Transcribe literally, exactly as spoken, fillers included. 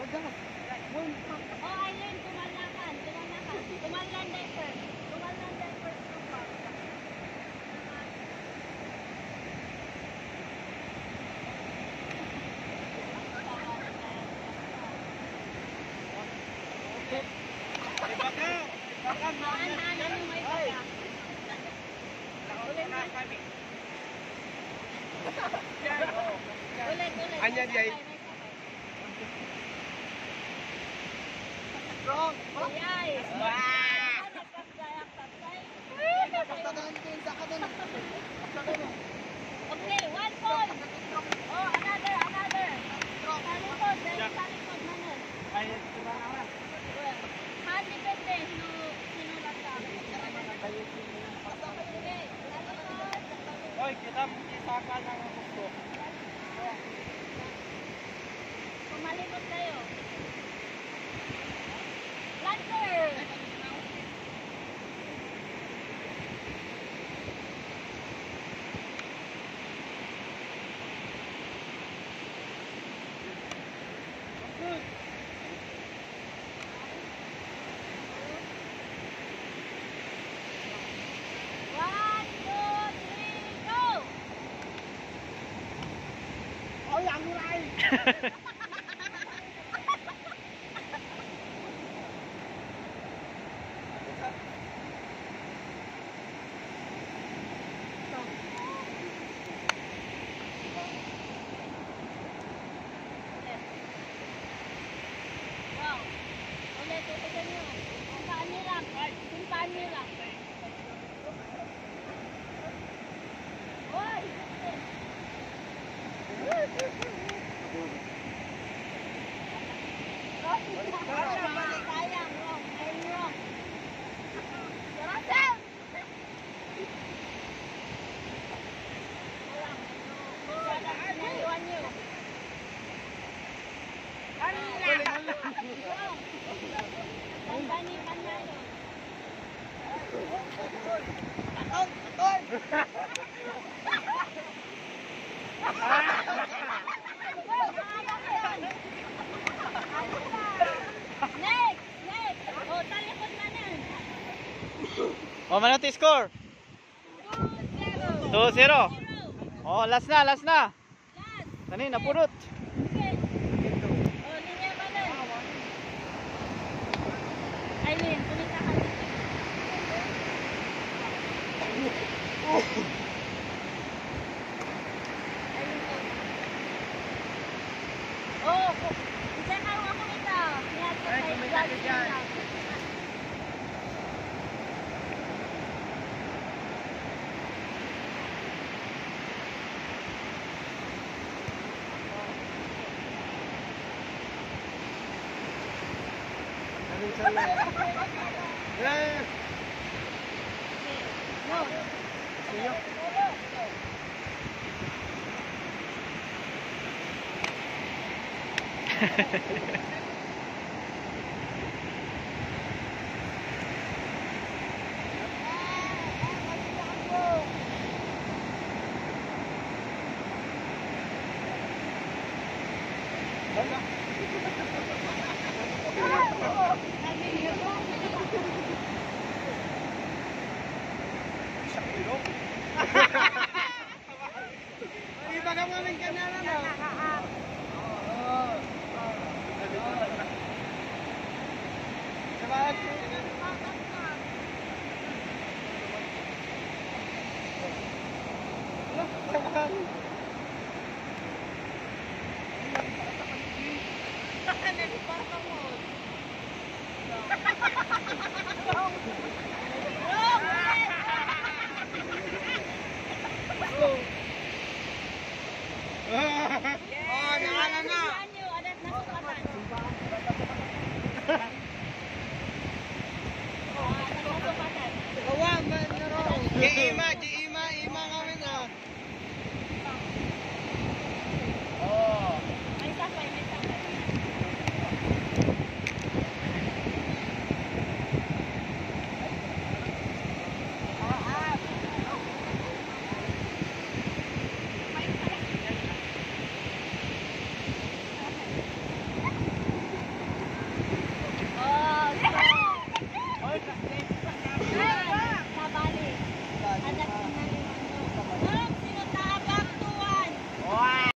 Oh, Aileen, tumalakan, tumalakan. Tumalan diaper. Tumalan diaper. Anya dia. Strong. Okay, one point. Oh, another, another. Talikod, dahil talikod na nun. Han, depende. Sino, sino lata. Okay, talikod. Oy, kita isaka ng gusto. Pumalikot kayo. Lancer. One, two, three, go! Oh, yang mulai. Wow. Ulit, tutigan nyo. Simpaan nyo lang. Simpaan nyo lang. Uy! Sayang, wrong. I'm wrong. Russell! Walang. Naiwan nyo. Wrong. Tandani panalo. Aton, aton. Next! Next! Oh, talikod na yan. Oh, mana ti score? two zero. two zero. Oh, last na, last na. Last. Tani napurot. Okay. Oh, linya ba na? Aileen, punita ka dito. Aileen, oh. Oh, isa ka ako nito. Ay, kumita ka dyan. Yeah. No. Iyo. Iba ka mo ng kanala na. Oo. Sabag.